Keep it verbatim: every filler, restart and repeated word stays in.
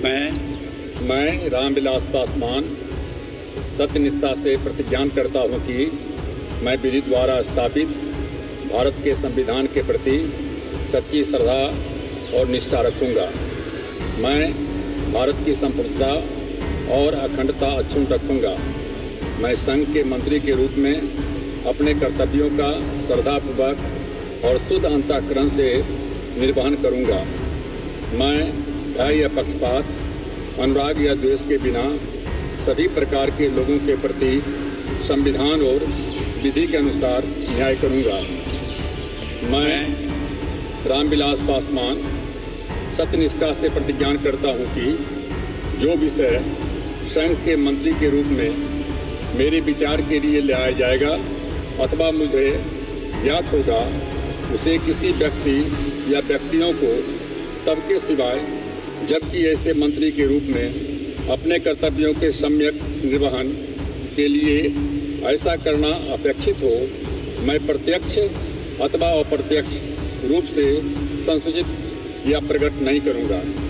मैं मैं रामविलास पासवान सत्यनिष्ठा से प्रतिज्ञान करता हूँ कि मैं विधि द्वारा स्थापित भारत के संविधान के प्रति सच्ची श्रद्धा और निष्ठा रखूँगा। मैं भारत की संप्रभुता और अखंडता अक्षुण्ण रखूँगा। मैं संघ के मंत्री के रूप में अपने कर्तव्यों का श्रद्धापूर्वक और शुद्ध अंतःकरण से निर्वहन करूँगा। मैं भय या पक्षपात, अनुराग या द्वेष के बिना सभी प्रकार के लोगों के प्रति संविधान और विधि के अनुसार न्याय करूँगा। मैं रामविलास पासवान सत्यनिष्ठा से प्रतिज्ञान करता हूँ कि जो विषय संघ के मंत्री के रूप में मेरे विचार के लिए लाया जाएगा अथवा मुझे ज्ञात होगा, उसे किसी व्यक्ति या व्यक्तियों को तब के सिवाय जबकि ऐसे मंत्री के रूप में अपने कर्तव्यों के सम्यक निर्वहन के लिए ऐसा करना अपेक्षित हो, मैं प्रत्यक्ष अथवा अप्रत्यक्ष रूप से संसूचित या प्रकट नहीं करूँगा।